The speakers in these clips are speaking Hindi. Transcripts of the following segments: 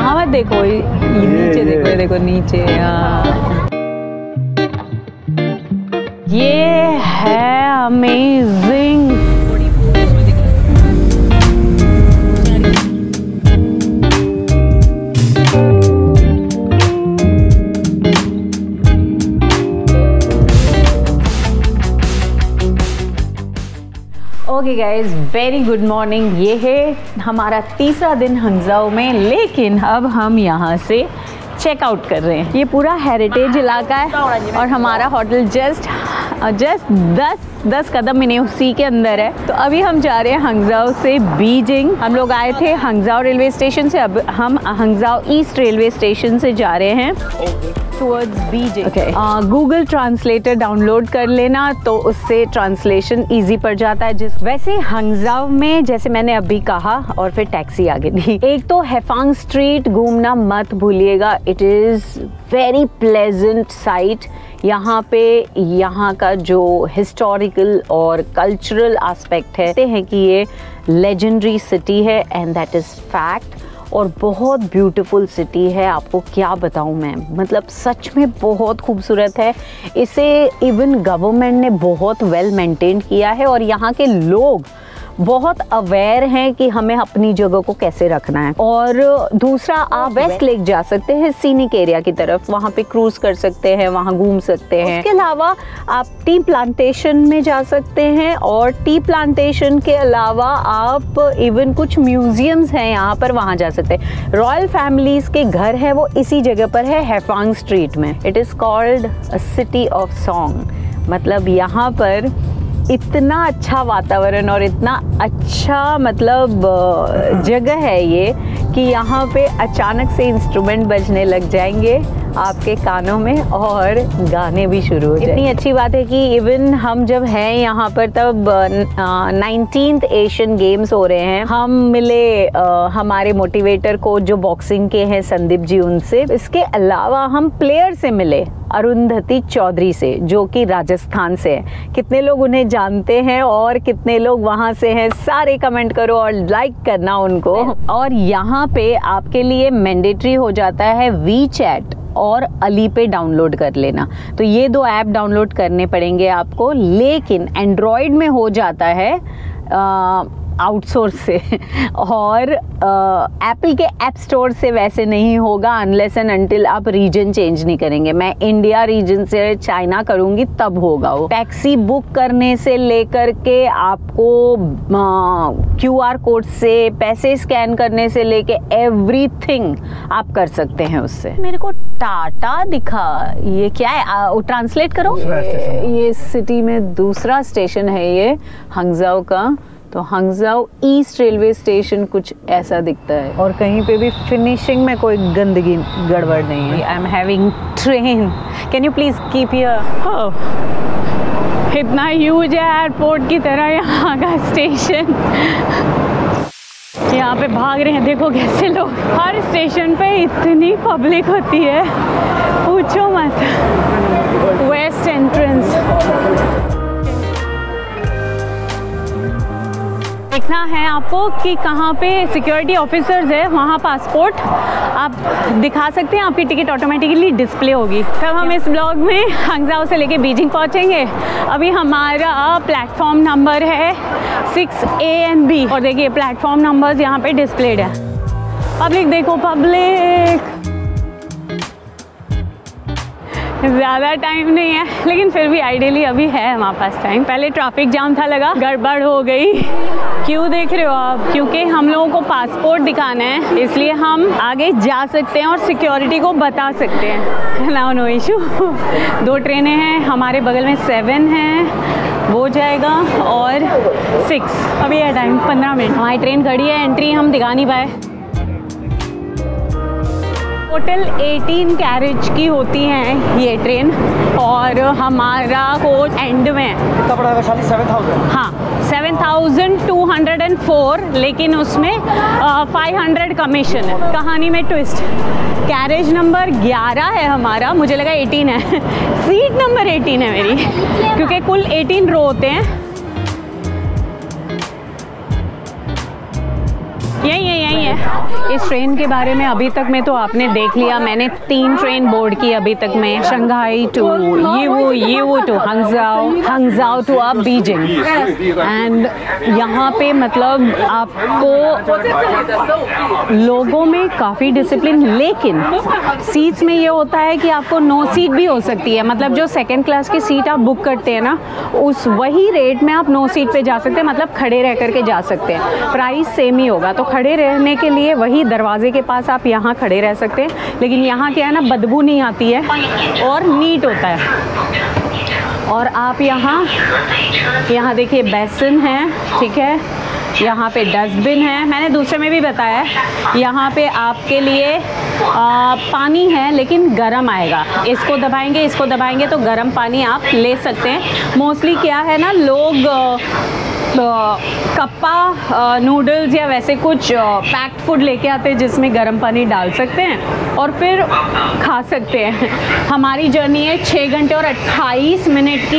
यहाँ मत देखो, नीचे देखो, ये देखो नीचे। ये है amazing. Okay guys, very good morning. ये है हमारा तीसरा दिन हंगजाओ में, लेकिन अब हम यहाँ से चेकआउट कर रहे हैं। ये पूरा हेरिटेज इलाका है और हमारा होटल जस्ट 10 कदम में उसी के अंदर है। तो अभी हम जा रहे हैं हंगजाओ से बीजिंग। हम लोग आए थे हंगजाओ रेलवे स्टेशन से, अब हम हंगजाओ ईस्ट रेलवे स्टेशन से जा रहे हैं towards Beijing. Google translator download कर लेना, तो उससे ट्रांसलेशन इजी पड़ जाता है। वैसे हंगजाओ में जैसे मैंने अभी कहा, और फिर टैक्सी आगे दी। एक तो हैफांग स्ट्रीट घूमना मत भूलिएगा, it is very pleasant sight. यहाँ पे यहाँ का जो हिस्टोरिकल और कल्चरल एस्पेक्ट है कि ये लेजेंडरी सिटी है, एंड दैट इज़ फैक्ट। और बहुत ब्यूटीफुल सिटी है, आपको क्या बताऊँ मैं, मतलब सच में बहुत खूबसूरत है। इसे इवन गवर्नमेंट ने बहुत वेल मेंटेन किया है, और यहाँ के लोग बहुत अवेयर हैं कि हमें अपनी जगह को कैसे रखना है। और दूसरा, आप वेस्ट लेक जा सकते हैं सीनिक एरिया की तरफ, वहाँ पे क्रूज कर सकते हैं, वहाँ घूम सकते हैं। उसके अलावा आप टी प्लांटेशन में जा सकते हैं, और टी प्लांटेशन के अलावा आप इवन कुछ म्यूजियम्स हैं यहाँ पर, वहाँ जा सकते हैं। रॉयल फैमिलीज के घर है वो इसी जगह पर है, हैफांग स्ट्रीट में। It is called a city of song, मतलब यहाँ पर इतना अच्छा वातावरण और इतना अच्छा मतलब जगह है ये, कि यहाँ पे अचानक से इंस्ट्रूमेंट बजने लग जाएंगे आपके कानों में और गाने भी शुरू हो जाएंगे। इतनी अच्छी बात है कि इवन हम जब हैं यहाँ पर, तब 19th एशियन गेम्स हो रहे हैं। हम मिले हमारे मोटिवेटर को जो बॉक्सिंग के हैं, संदीप जी, उनसे। इसके अलावा हम प्लेयर से मिले, अरुंधति चौधरी से, जो कि राजस्थान से है। कितने लोग उन्हें जानते हैं और कितने लोग वहाँ से हैं, सारे कमेंट करो और लाइक करना उनको। और यहाँ पे आपके लिए मैंडेटरी हो जाता है वीचैट और अली पे डाउनलोड कर लेना। तो ये 2 ऐप डाउनलोड करने पड़ेंगे आपको, लेकिन एंड्रॉयड में हो जाता है आउटसोर्स से, और एप्पल के ऐप स्टोर से वैसे नहीं होगा, अनलेस एंड अनटिल आप रीजन चेंज नहीं करेंगे। मैं इंडिया रीजन से चाइना करूँगी तब होगा वो। टैक्सी बुक करने से लेकर के आपको QR कोड से पैसे स्कैन करने से लेके एवरीथिंग आप कर सकते हैं उससे। मेरे को टाटा दिखा, ये क्या है? ट्रांसलेट करो। ये सिटी में दूसरा स्टेशन है ये हंगजाओ का। तो हंगजाओ ईस्ट रेलवे स्टेशन कुछ ऐसा दिखता है, और कहीं पे भी फिनिशिंग में कोई गंदगी गड़बड़ नहीं है। I am having train, can you please keep here. इतना ह्यूज है एयरपोर्ट की तरह यहाँ का स्टेशन। यहाँ पे भाग रहे हैं, देखो कैसे लोग। हर स्टेशन पे इतनी पब्लिक होती है, पूछो मत। वेस्ट एंट्रेंस देखना है आपको कि कहाँ पे सिक्योरिटी ऑफिसर्स है, वहाँ पासपोर्ट आप दिखा सकते हैं, आपकी टिकट ऑटोमेटिकली डिस्प्ले होगी। तब हम इस ब्लॉग में हंगजाओ से लेके बीजिंग पहुँचेंगे। अभी हमारा प्लेटफॉर्म नंबर है 6A and B, और देखिए प्लेटफॉर्म नंबर्स यहाँ पे डिस्प्लेड है। पब्लिक देखो, पब्लिक। ज़्यादा टाइम नहीं है, लेकिन फिर भी आइडियली अभी है हमारे पास टाइम। पहले ट्रैफिक जाम था, लगा गड़बड़ हो गई। क्यों देख रहे हो आप? क्योंकि हम लोगों को पासपोर्ट दिखाना है, इसलिए हम आगे जा सकते हैं और सिक्योरिटी को बता सकते हैं। No issue. 2 ट्रेनें हैं, हमारे बगल में 7 हैं, वो जाएगा, और 6। अभी है टाइम 15 मिनट। हमारी ट्रेन खड़ी है, एंट्री हम दिखा नहीं पाए। टोटल 18 कैरेज की होती हैं ये ट्रेन, और हमारा कोच एंड में पड़ा है 7,000। हाँ, 7,204, लेकिन उसमें 500 कमीशन है। कहानी में ट्विस्ट, कैरेज नंबर 11 है हमारा, मुझे लगा 18 है। सीट नंबर 18 है मेरी, क्योंकि कुल 18 रो होते हैं। यही है। इस ट्रेन के बारे में अभी तक में तो आपने देख लिया, मैंने 3 ट्रेन बोर्ड की अभी तक में, Shanghai to Yiwu to Hangzhou to अब बीजिंग। एंड यहाँ पे मतलब आपको लोगों में काफ़ी डिसिप्लिन, लेकिन सीट्स में ये होता है कि आपको नो सीट भी हो सकती है। मतलब जो सेकंड क्लास की सीट आप बुक करते हैं ना, उस वही रेट में आप नो सीट पे जा सकते हैं, मतलब खड़े रह करके जा सकते हैं। प्राइस सेम ही होगा। तो खड़े रहने के लिए वही दरवाजे के पास आप यहाँ खड़े रह सकते हैं, लेकिन यहाँ क्या है ना, बदबू नहीं आती है और नीट होता है। और आप यहाँ देखिए बेसिन है, ठीक है, यहाँ पे डस्टबिन है, मैंने दूसरे में भी बताया। यहाँ पे आपके लिए पानी है, लेकिन गर्म आएगा। इसको दबाएंगे तो गर्म पानी आप ले सकते हैं। मोस्टली क्या है ना, लोग कप्पा नूडल्स या वैसे कुछ पैक्ड फूड लेके आते हैं जिसमें गर्म पानी डाल सकते हैं और फिर खा सकते हैं। हमारी जर्नी है 6 घंटे और 28 मिनट की,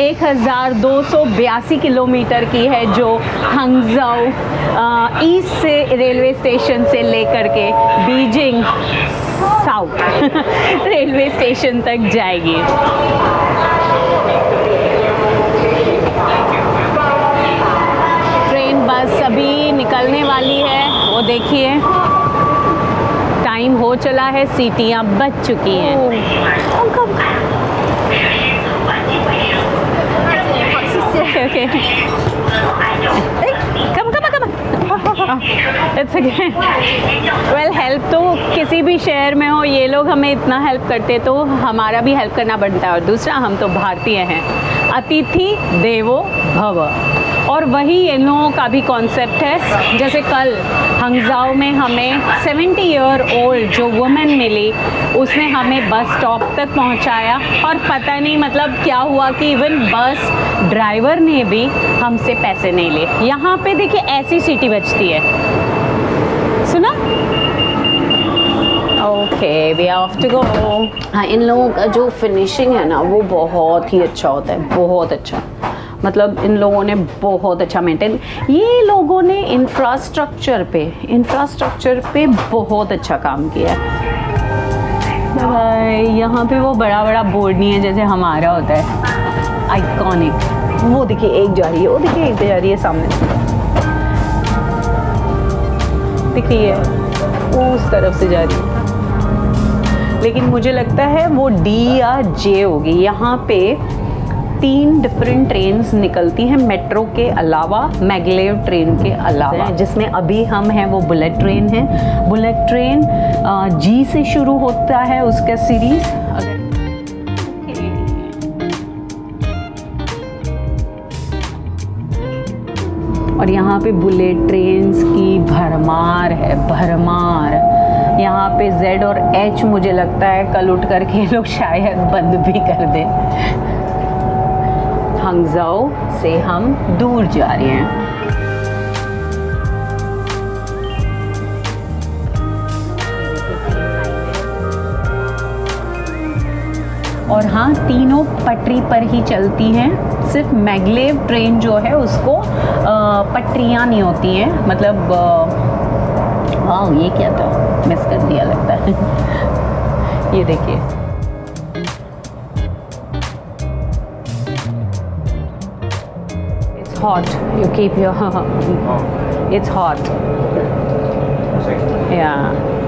1282 किलोमीटर की है, जो हंगजाओ ईस्ट से रेलवे स्टेशन से लेकर के बीजिंग साउथ रेलवे स्टेशन तक जाएगी। बस अभी निकलने वाली है, वो देखिए टाइम हो चला है, सीटियाँ बज चुकी हैं। Okay it's okay. Well, help तो किसी भी शहर में हो, ये लोग हमें इतना हेल्प करते तो हमारा भी हेल्प करना बनता है। और दूसरा, हम तो भारतीय हैं, अतिथि देवो भव, और वही इन लोगों का भी कॉन्सेप्ट है। जैसे कल हंगजाओ में हमें 70 ईयर ओल्ड जो वुमेन मिली, उसने हमें बस स्टॉप तक पहुंचाया, और पता नहीं मतलब क्या हुआ कि इवन बस ड्राइवर ने भी हमसे पैसे नहीं लिए। यहाँ पे देखिए ऐसी सीटी बजती है, सुना? Okay, we are off to go. हाँ, इन लोगों का जो फिनिशिंग है ना, वो बहुत ही अच्छा होता है, बहुत अच्छा। मतलब इन लोगों ने बहुत अच्छा मेंटेन, ये लोगों ने इंफ्रास्ट्रक्चर पे बहुत अच्छा काम किया है। यहाँ पे वो बड़ा बोर्ड नहीं है जैसे हमारा होता है, आइकॉनिक। वो देखिए एक जा रही है, वो देखिए एक जा रही है सामने, देखिए वो उस तरफ से जा रही है, लेकिन मुझे लगता है वो डी या जे होगी। यहाँ पे 3 डिफरेंट ट्रेन्स निकलती हैं मेट्रो के अलावा, मैगलेव ट्रेन के अलावा। जिसमें अभी हम हैं वो बुलेट ट्रेन है। बुलेट ट्रेन जी से शुरू होता है उसका सीरीज। और यहाँ पे बुलेट ट्रेन्स की भरमार है, भरमार। यहाँ पे Z और H मुझे लगता है कल उठ करके लोग शायद बंद भी कर दें। हंगजाओ से हम दूर जा रहे हैं। और हाँ, तीनों पटरी पर ही चलती हैं। सिर्फ मैगलेव ट्रेन जो है उसको पटरियाँ नहीं होती हैं, मतलब वाह, ये क्या था, मिस कर दिया लगता है। ये देखिए, hot, you keep your it's hot, yeah।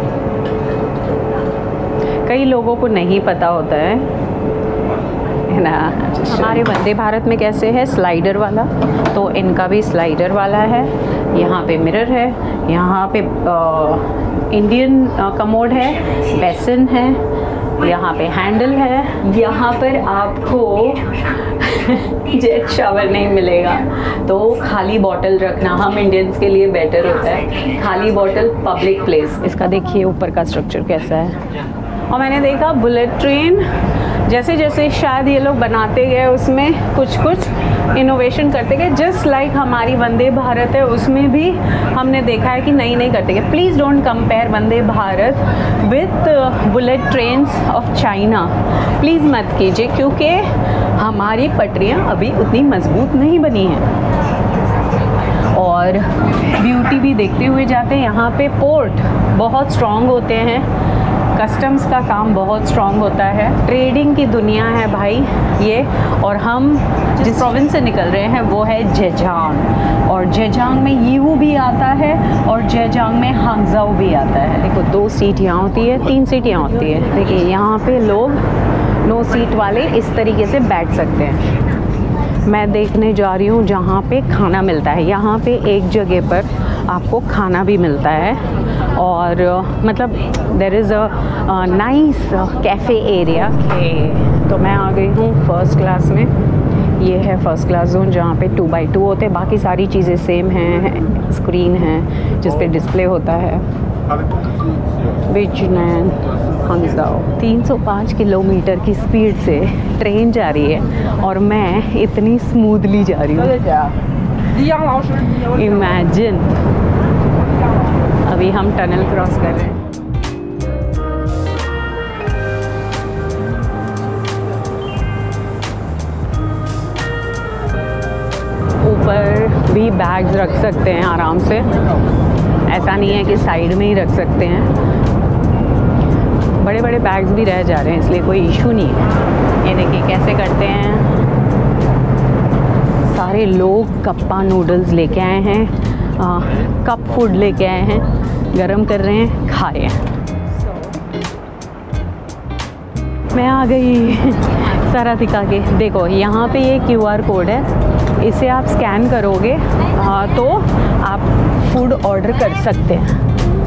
कई लोगों को नहीं पता होता है ना। हमारे वंदे भारत में कैसे है, स्लाइडर वाला, तो इनका भी स्लाइडर वाला है। यहाँ पे मिरर है, यहाँ पे इंडियन कमोड है, बेसिन है, यहाँ पे हैंडल है। यहाँ पर आपको जेट शावर नहीं मिलेगा, तो खाली बॉटल रखना हम इंडियंस के लिए बेटर होता है, खाली बॉटल पब्लिक प्लेस। इसका देखिए ऊपर का स्ट्रक्चर कैसा है। और मैंने देखा बुलेट ट्रेन जैसे जैसे शायद ये लोग बनाते गए, उसमें कुछ इनोवेशन करते गए, जस्ट लाइक हमारी वंदे भारत है, उसमें भी हमने देखा है कि नई करते गए। Please don't compare Vande Bharat with bullet trains of China, please मत कीजिए, क्योंकि हमारी पटरियाँ अभी उतनी मजबूत नहीं बनी हैं। और और ब्यूटी भी देखते हुए जाते हैं। यहाँ पे पोर्ट बहुत स्ट्रॉन्ग होते हैं, कस्टम्स का काम बहुत स्ट्रॉन्ग होता है, ट्रेडिंग की दुनिया है भाई ये। और हम जिस प्रोविंस से निकल रहे हैं वो है जेजांग, और जेजांग में यीहू भी आता है और जेजांग में हांगझाओ भी आता है। देखो 2 सीट यहाँ होती है, 3 सीट यहाँ होती है। देखिए यहाँ पे लोग 9 सीट वाले इस तरीके से बैठ सकते हैं। मैं देखने जा रही हूँ जहाँ पे खाना मिलता है। यहाँ पे एक जगह पर आपको खाना भी मिलता है, और मतलब there is a nice cafe area. तो मैं आ गई हूँ फर्स्ट क्लास में। ये है फर्स्ट क्लास जोन जहाँ पे 2x2 होते हैं। बाकी सारी चीज़ें सेम हैं, स्क्रीन है जिस पे डिस्प्ले होता है। बिजनैन हांगझाओ 305 किलोमीटर की स्पीड से ट्रेन जा रही है और मैं इतनी स्मूथली जा रही हूँ। इमेजिन। अभी हम टनल क्रॉस कर रहे हैं। ऊपर भी बैग्स रख सकते हैं आराम से, ऐसा नहीं है कि साइड में ही रख सकते हैं। बड़े बड़े बैग्स भी रह जा रहे हैं, इसलिए कोई इशू नहीं है। ये देखिए कैसे करते हैं। सारे लोग कप्पा नूडल्स लेके आए हैं, कप फूड लेके आए हैं, गरम कर रहे हैं, खा रहे हैं। मैं आ गई सारा दिखा के। देखो यहाँ पे ये QR कोड है, इसे आप स्कैन करोगे तो आप फूड ऑर्डर कर सकते हैं।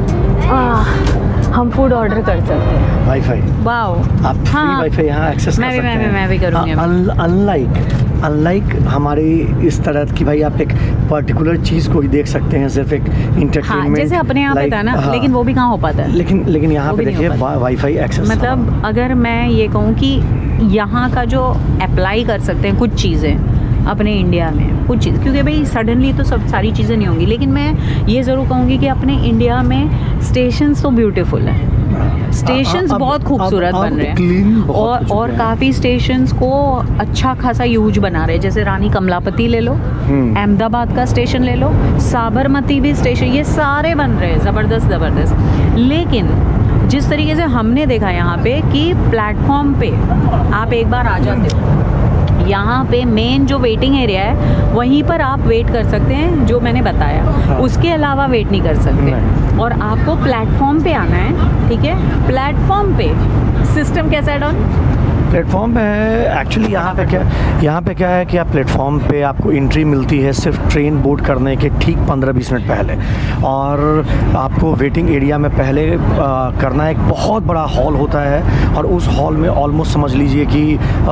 हम फूड ऑर्डर कर सकते हैं। वाईफाई, वाओ, आप फ्री वाईफाई यहाँ एक्सेस कर सकते हैं। मैं भी करूँगी। अनलाइक हमारे इस तरह की भाई आप एक पर्टिकुलर चीज़ को ही देख सकते हैं, सिर्फ एक इंटरटेनमेंट जैसे अपने यहाँ पे था ना, लेकिन वो भी कहाँ हो पाता है। लेकिन यहाँ पे देखिए वाईफाई एक्सेस, मतलब अगर मैं ये कहूँ कि यहाँ का जो अप्लाई कर सकते हैं कुछ चीज़ें अपने इंडिया में, कुछ चीज़, क्योंकि भाई सडनली तो सब सारी चीज़ें नहीं होंगी, लेकिन मैं ये ज़रूर कहूँगी कि अपने इंडिया में स्टेशंस तो ब्यूटीफुल है। स्टेशंस बहुत खूबसूरत बन रहे हैं, और काफ़ी स्टेशंस को अच्छा खासा यूज बना रहे हैं। जैसे रानी कमलापति ले लो, अहमदाबाद का स्टेशन ले लो, साबरमती भी स्टेशन, ये सारे बन रहे हैं ज़बरदस्त। लेकिन जिस तरीके से हमने देखा यहाँ पे कि प्लेटफॉर्म पे आप एक बार आ जाते हो, यहाँ पे मेन जो वेटिंग एरिया है वहीं पर आप वेट कर सकते हैं, जो मैंने बताया। हाँ। उसके अलावा वेट नहीं कर सकते। और आपको प्लेटफॉर्म पे आना है, ठीक है। प्लेटफॉर्म पे सिस्टम कैसा है डॉन? प्लेटफॉर्म पे है एक्चुअली। यहाँ पे क्या है कि आप प्लेटफॉर्म पे आपको एंट्री मिलती है सिर्फ ट्रेन बोर्ड करने के ठीक 15-20 मिनट पहले, और आपको वेटिंग एरिया में पहले करना है। एक बहुत बड़ा हॉल होता है, और उस हॉल में ऑलमोस्ट समझ लीजिए कि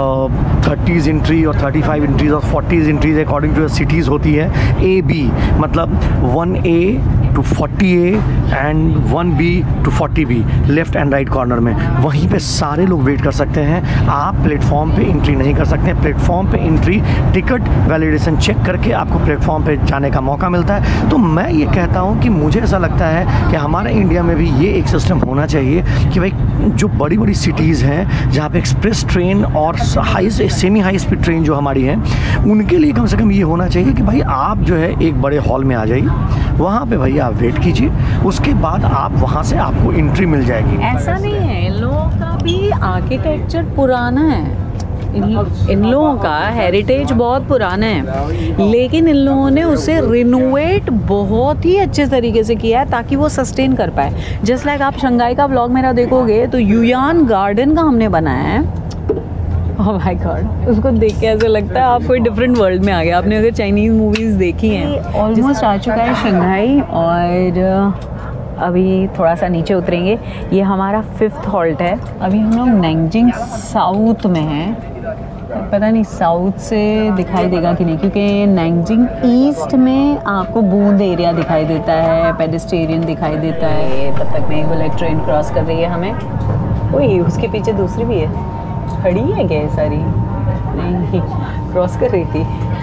30 एंट्री और 35 एंट्रीज और 40 एंट्रीज अकॉर्डिंग टू सिटीज़ होती है। AB मतलब 1A to 40A and 1B to 40B, left and right corner में। वहीं पे सारे लोग वेट कर सकते हैं। आप प्लेटफॉर्म पे एंट्री नहीं कर सकते हैं। प्लेटफॉर्म पे एंट्री टिकट वैलिडेशन चेक करके आपको प्लेटफॉर्म पे जाने का मौका मिलता है। तो मैं ये कहता हूँ कि मुझे ऐसा लगता है कि हमारे इंडिया में भी ये एक सिस्टम होना चाहिए कि भाई जो बड़ी बड़ी सिटीज़ हैं जहाँ पे एक्सप्रेस ट्रेन और सेमी हाई स्पीड ट्रेन जो हमारी हैं, उनके लिए कम से कम ये होना चाहिए कि भाई आप जो है एक बड़े हॉल में आ जाइए, वहाँ पे भैया आप वेट कीजिए, उसके बाद आप वहाँ से आपको एंट्री मिल जाएगी। ऐसा नहीं है, इन लोगों का भी आर्किटेक्चर पुराना है। इन लोगों का हेरिटेज बहुत पुराना है, लेकिन इन लोगों ने उसे रिनोवेट बहुत ही अच्छे तरीके से किया है ताकि वो सस्टेन कर पाए। जस्ट लाइक आप शंघाई का व्लॉग मेरा देखोगे तो युयान गार्डन का हमने बनाया है। ओह माय गॉड, उसको देख के ऐसा लगता है आप कोई डिफरेंट वर्ल्ड में आ गए। आपने अगर चाइनीज़ मूवीज़ देखी हैं, ऑलमोस्ट आ चुका है शंघाई, और अभी थोड़ा सा नीचे उतरेंगे। ये हमारा 5th हॉल्ट है। अभी हम लोग नैंजिंग साउथ में हैं। पता नहीं साउथ से दिखाई देगा कि नहीं, क्योंकि नैंजिंग ईस्ट में आपको बूंद एरिया दिखाई देता है, पेडेस्टेरियन दिखाई देता है। तब तक में एक बुलेट ट्रेन क्रॉस कर रही है हमें। ओए, उसके पीछे दूसरी भी है, खड़ी है क्या? सारी नहीं, क्रॉस कर रही थी।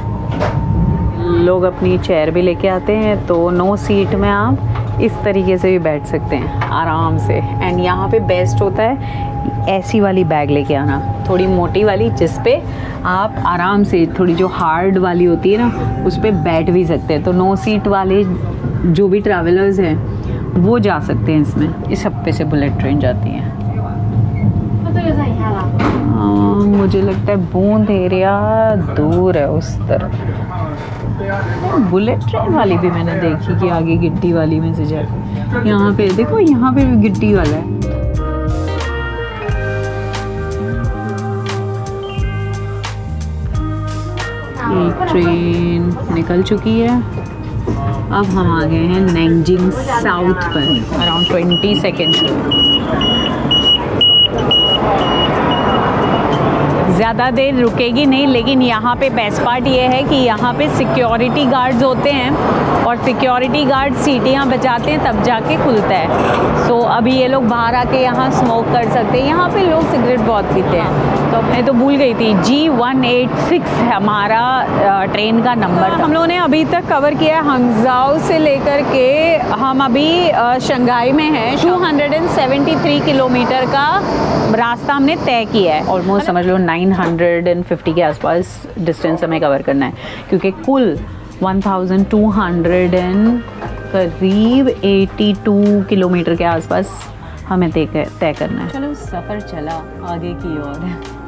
लोग अपनी चेयर भी लेके आते हैं, तो 9 सीट में आप इस तरीके से भी बैठ सकते हैं आराम से। एंड यहाँ पे बेस्ट होता है ऐसी वाली बैग लेके आना, थोड़ी मोटी वाली, जिस पे आप आराम से थोड़ी जो हार्ड वाली होती है ना उस पर बैठ भी सकते हैं। तो 9 सीट वाले जो भी ट्रैवलर्स हैं वो जा सकते हैं इसमें। इस हफ्ते से बुलेट ट्रेन जाती है। मुझे लगता है बूंद एरिया दूर है उस तरफ। बुलेट ट्रेन वाली भी मैंने देखी कि आगे गिट्टी वाली में से जाती। यहाँ पे देखो, यहाँ पे भी गिट्टी वाला है। एक ट्रेन निकल चुकी है। अब हम आ गए हैं नैंजिंग साउथ पर। Around 20 seconds. ज़्यादा देर रुकेगी नहीं, लेकिन यहाँ पे बेस्ट पार्ट ये है कि यहाँ पे सिक्योरिटी गार्ड्स होते हैं और सिक्योरिटी गार्ड सीटियाँ बजाते हैं तब जाके खुलता है। सो अभी ये लोग बाहर आके यहाँ स्मोक कर सकते हैं। यहाँ पे लोग सिगरेट बहुत पीते हैं। तो मैं तो भूल गई थी, G186 हमारा ट्रेन का नंबर। हम लोगों ने अभी तक कवर किया है हंगजाओ से लेकर के हम अभी शंघाई में हैं। 273 किलोमीटर का रास्ता हमने तय किया है। ऑलमोस्ट समझ लो 950 के आसपास डिस्टेंस हमें कवर करना है, क्योंकि कुल 1200 करीब 82 किलोमीटर के आसपास हमें तय करना है। चलो सफ़र चला आगे की ओर।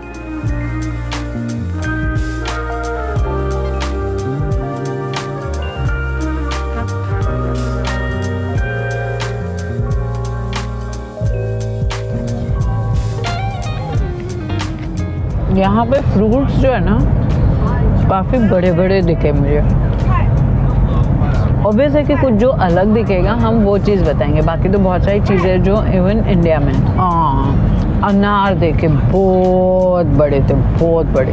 यहाँ पे फ्रूट्स जो है ना काफ़ी बड़े बड़े दिखे मुझे। ऑब्वियस है कि कुछ जो अलग दिखेगा हम वो चीज़ बताएंगे, बाकी तो बहुत सारी चीज़ें जो इवन इंडिया में। अनार देखे बहुत बड़े थे, बहुत बड़े।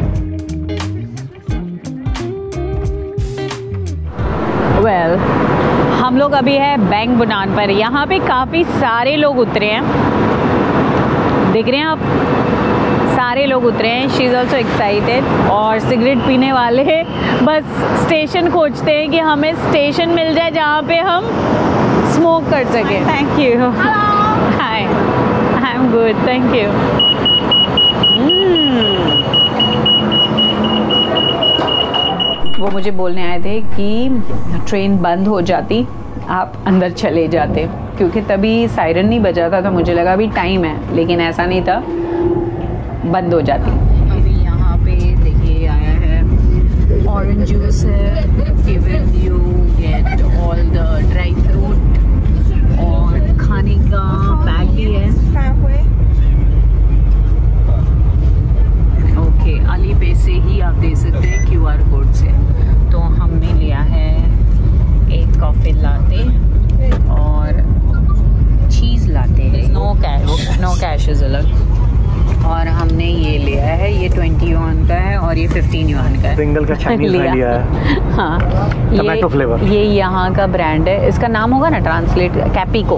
वेल, हम लोग अभी है बैंक बुनान पर। यहाँ पे काफ़ी सारे लोग उतरे हैं, देख रहे हैं आप, सारे लोग उतरे हैं। She is also excited. और सिगरेट पीने वाले बस स्टेशन खोजते हैं कि हमें स्टेशन मिल जाए जहाँ पे हम स्मोक कर सकें। Thank you. Hi, I am good, thank you. वो मुझे बोलने आए थे कि ट्रेन बंद हो जाती, आप अंदर चले जाते, क्योंकि तभी सायरन नहीं बजा था। तो मुझे लगा अभी टाइम है, लेकिन ऐसा नहीं था, बंद हो जाती। अभी यहाँ पे देखिए आया है ऑरेंज जूस है, given you get all the dry fruit और खाने का बैग भी है। ओके, अली पे से ही आप दे सकते हैं QR कोड से। तो हमने लिया है एक कॉफ़ी लाते और चीज़ लाते हैं। नो कैश इज़ अलग। और हमने ये लिया है, ये 20 युआन का है और ये 15 युआन का है। प्रिंगल का चाइनीज लिया है। हाँ, टोमेटो फ्लेवर। ये यहाँ का ब्रांड है। इसका नाम होगा ना ट्रांसलेट, कैपिको।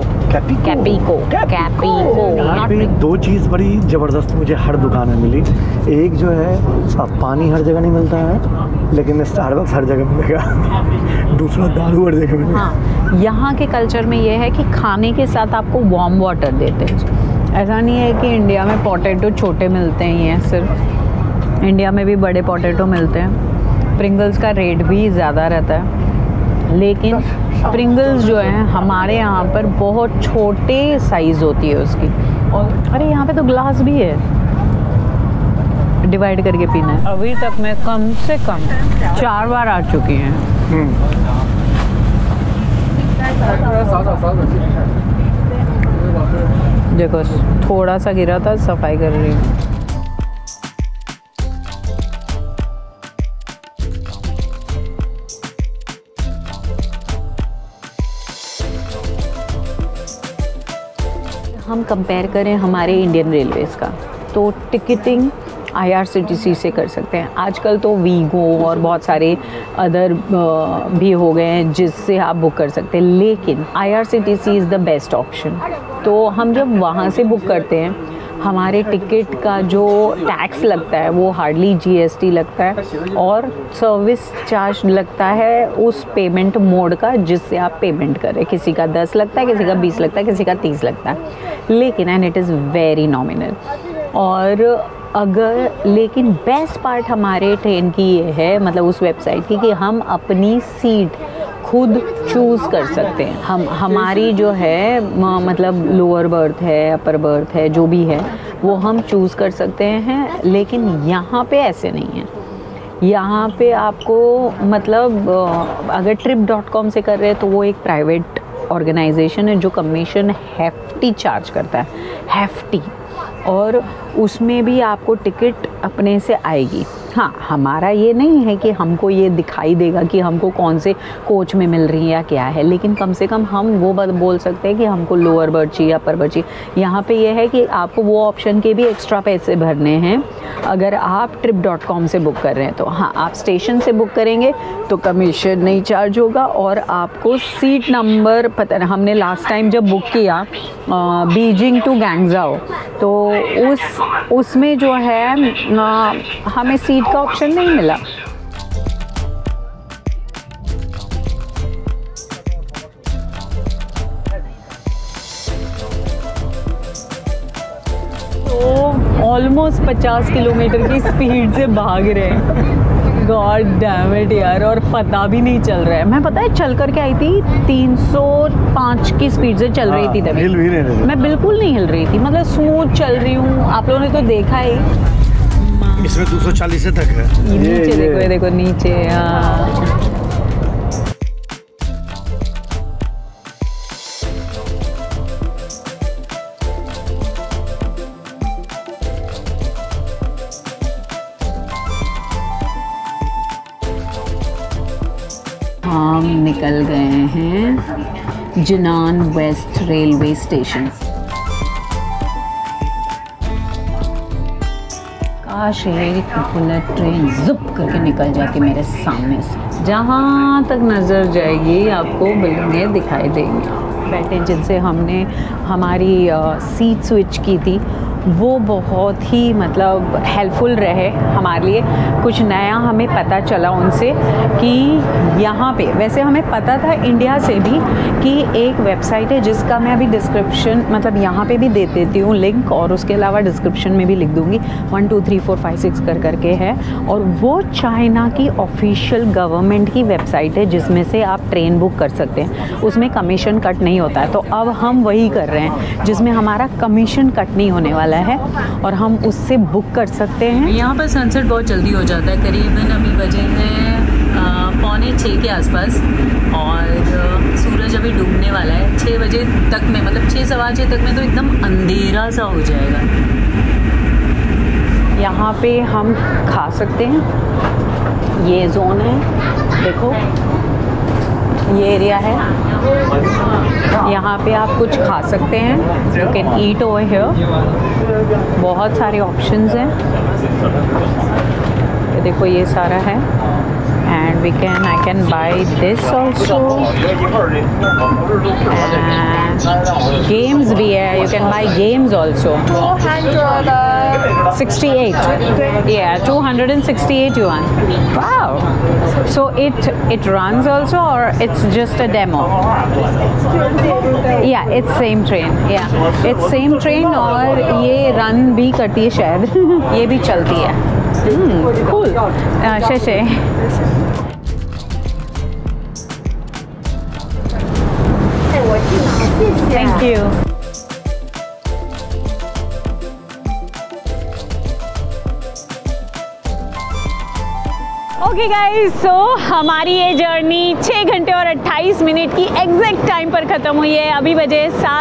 यहाँ पे 2 चीज़ बड़ी ज़बरदस्त मुझे हर दुकान में मिली। एक जो है, पानी हर जगह नहीं मिलता है, लेकिन स्टारबक्स हर जगह मिलेगा। दूसरा दारू हर जगह मिलेगा। हाँ, यहाँ के कल्चर में ये है कि खाने के साथ आपको वार्म वाटर देते हैं। ऐसा नहीं है कि इंडिया में पोटैटो छोटे मिलते हैं, ये सिर्फ इंडिया में भी बड़े पोटैटो मिलते हैं। प्रिंगल्स का रेट भी ज़्यादा रहता है, लेकिन प्रिंगल्स जो है हमारे यहाँ पर बहुत छोटे साइज़ होती है उसकी। और अरे यहाँ पे तो ग्लास भी है, डिवाइड करके पीना है। अभी तक मैं कम से कम 4 बार आ चुकी हैं। देखो थोड़ा सा गिरा था, सफाई कर रही हूँ। हम कंपेयर करें हमारे इंडियन रेलवेज़ का, तो टिकटिंग IRCTC से कर सकते हैं। आजकल तो वीगो और बहुत सारे अदर भी हो गए हैं जिससे आप बुक कर सकते हैं, लेकिन IRCTC is the best option. तो हम जब वहाँ से बुक करते हैं, हमारे टिकट का जो टैक्स लगता है वो हार्डली GST लगता है और सर्विस चार्ज लगता है उस पेमेंट मोड का जिससे आप पेमेंट करें। किसी का 10 लगता है, किसी का 20 लगता है, किसी का 30 लगता है, लेकिन and it is very nominal. और अगर लेकिन बेस्ट पार्ट हमारे ट्रेन की ये है, मतलब उस वेबसाइट की, कि हम अपनी सीट खुद चूज़ कर सकते हैं। हमारी जो है मतलब लोअर बर्थ है, अपर बर्थ है, जो भी है वो हम चूज़ कर सकते हैं। लेकिन यहाँ पे ऐसे नहीं है। यहाँ पे आपको मतलब अगर trip.com से कर रहे हैं तो वो एक प्राइवेट ऑर्गेनाइजेशन है जो कमीशन हेफ्टी चार्ज करता है, हेफ्टी, और उसमें भी आपको टिकट अपने से आएगी। हाँ, हमारा ये नहीं है कि हमको ये दिखाई देगा कि हमको कौन से कोच में मिल रही है या क्या है, लेकिन कम से कम हम वो बोल सकते हैं कि हमको लोअर बर्थ चाहिए, अपर बर्थ चाहिए। यहाँ पे ये है कि आपको वो ऑप्शन के भी एक्स्ट्रा पैसे भरने हैं अगर आप trip.com से बुक कर रहे हैं तो। हाँ, आप स्टेशन से बुक करेंगे तो कमीशन नहीं चार्ज होगा, और आपको सीट नंबर पता नहीं, हमने लास्ट टाइम जब बुक किया बीजिंग टू गैंगजाओ तो उसमें जो है हमें सीट का ऑप्शन नहीं मिला। तो ऑलमोस्ट 50 किलोमीटर की स्पीड से भाग रहे हैं, गॉड डैम इट यार, और पता भी नहीं चल रहा है। मैं पता है चल करके आई थी 305 की स्पीड से चल रही थी तभी, हिल भी नहीं रही थी। मैं बिल्कुल नहीं हिल रही थी, मतलब स्मूथ चल रही हूँ। आप लोगों ने तो देखा ही, इसमें 240 से तक है। नीचे देखो, ये देखो नीचे। हम निकल गए हैं जिनान वेस्ट रेलवे स्टेशन। काश एक बुलेट ट्रेन ज़ुप करके निकल जाती मेरे सामने से। जहाँ तक नज़र जाएगी आपको बिल्डिंगें दिखाई देंगी। बैठे जिनसे हमने हमारी सीट स्विच की थी वो बहुत ही मतलब हेल्पफुल रहे हमारे लिए। कुछ नया हमें पता चला उनसे कि यहाँ पे, वैसे हमें पता था इंडिया से भी कि एक वेबसाइट है जिसका मैं अभी डिस्क्रिप्शन मतलब यहाँ पे भी दे देती हूँ लिंक, और उसके अलावा डिस्क्रिप्शन में भी लिख दूँगी। 1 2 3 4 5 6 कर करके है, और वो चाइना की ऑफिशियल गवर्नमेंट की वेबसाइट है जिसमें से आप ट्रेन बुक कर सकते हैं। उसमें कमीशन कट नहीं होता है, तो अब हम वही कर रहे हैं जिसमें हमारा कमीशन कट नहीं होने वाला है और हम उससे बुक कर सकते हैं। यहाँ पर सनसेट बहुत जल्दी हो जाता है, करीबन अभी बजे हैं 5:45 के आसपास, और सूरज अभी डूबने वाला है 6 बजे तक में, मतलब 6 सवा 6 तक में तो एकदम अंधेरा सा हो जाएगा। यहाँ पे हम खा सकते हैं, ये जोन है, देखो ये एरिया है, यहाँ पे आप कुछ खा सकते हैं। You can eat over here, बहुत सारे ऑप्शंस हैं। ये देखो ये सारा है, and I can buy this also, and games भी है, you can buy games also। 268, yeah, 268 yuan. Wow, so it runs also, or it's just a demo? Yeah, it's same train, yeah, it's same train, और ये रन भी करती है शायद ये भी चलती है। cool, शेशे। Thank you. Okay guys, so हमारी ये जर्नी 6 घंटे और 28 मिनट की एग्जैक्ट टाइम पर ख़त्म हुई है। अभी बजे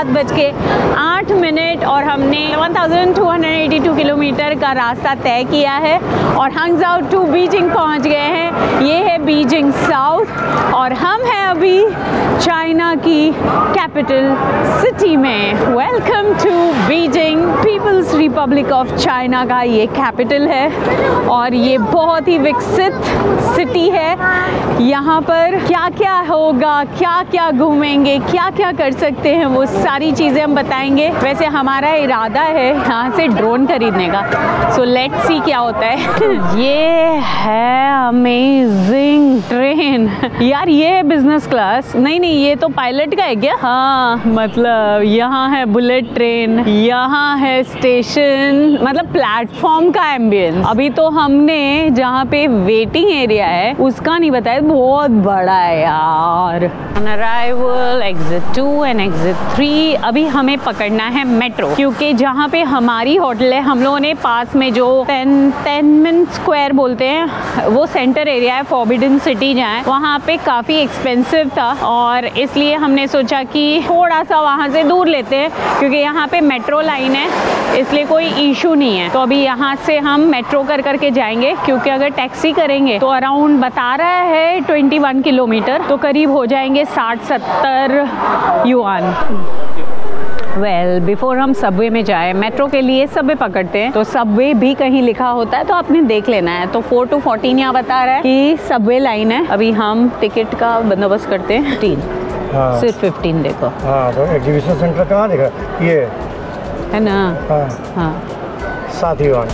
7:08 और हमने 1282 किलोमीटर का रास्ता तय किया है और हंगजाओ टू बीजिंग पहुंच गए हैं। ये है बीजिंग साउथ और हम हैं अभी चाइना की कैपिटल सिटी में। Welcome to Beijing, people's republic of China का ये कैपिटल है और ये बहुत ही विकसित सिटी है। यहाँ पर क्या क्या होगा, क्या क्या घूमेंगे, क्या क्या कर सकते हैं, वो सारी चीज़ें हम बताएंगे। वैसे हमारा इरादा है यहाँ से ड्रोन खरीदने का, सो लेट्स सी क्या होता है। ये है अमेजिंग ट्रेन यार, ये है बिजनेस क्लास, नहीं ये तो पायलट का है क्या? हाँ, मतलब यहाँ है बुलेट ट्रेन, यहाँ यहाँ है स्टेशन, मतलब प्लेटफॉर्म का एम्बियंस। अभी तो हमने जहाँ पे वेटिंग एरिया है उसका नहीं बताया, बहुत बड़ा है यार। On arrival exit 2 and exit 3। अभी हमें पकड़ना है मेट्रो, क्योंकि जहाँ पे हमारी होटल है हम लोगों ने पास में जो 10 स्क्वायर बोलते हैं वो सेंटर एरिया है, फॉरबिडन सिटी जहाँ है, वहाँ पे काफ़ी एक्सपेंसिव था और इसलिए हमने सोचा कि थोड़ा सा वहाँ से दूर लेते हैं, क्योंकि यहाँ पे मेट्रो लाइन है इसलिए कोई इशू नहीं है। तो अभी यहाँ से हम मेट्रो करके जाएंगे, क्योंकि अगर टैक्सी करेंगे तो अराउंड बता रहा है 21 किलोमीटर, तो करीब हो जाएंगे 60-70 युआन। वेल बिफोर हम सबवे में जाए, मेट्रो के लिए सबवे पकड़ते हैं, तो सबवे भी कहीं लिखा होता है तो आपने देख लेना है। तो 4 to 14 यहाँ बता रहा है कि सबवे लाइन है। अभी हम टिकट का बंदोबस्त करते हैं। 15 हाँ। सिर्फ 15 देखो। हाँ, तो एग्जीबिशन सेंटर कहाँ देखा ये है ना। हाँ, हाँ 7 युआन।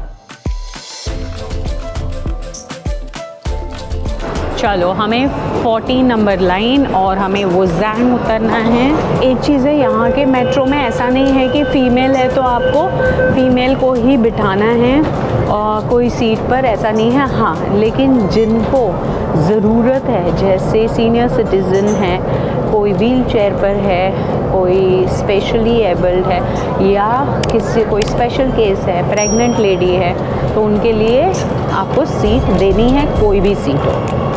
चलो हमें 14 नंबर लाइन और हमें वो जैन उतरना है। एक चीज़ है यहाँ के मेट्रो में, ऐसा नहीं है कि फ़ीमेल है तो आपको फ़ीमेल को ही बिठाना है और कोई सीट पर, ऐसा नहीं है। हाँ, लेकिन जिनको ज़रूरत है, जैसे सीनियर सिटीज़न है, कोई व्हील चेयर पर है, कोई स्पेशली एबल्ड है, या किसी कोई स्पेशल केस है, प्रेग्नेंट लेडी है, तो उनके लिए आपको सीट देनी है, कोई भी सीट हो।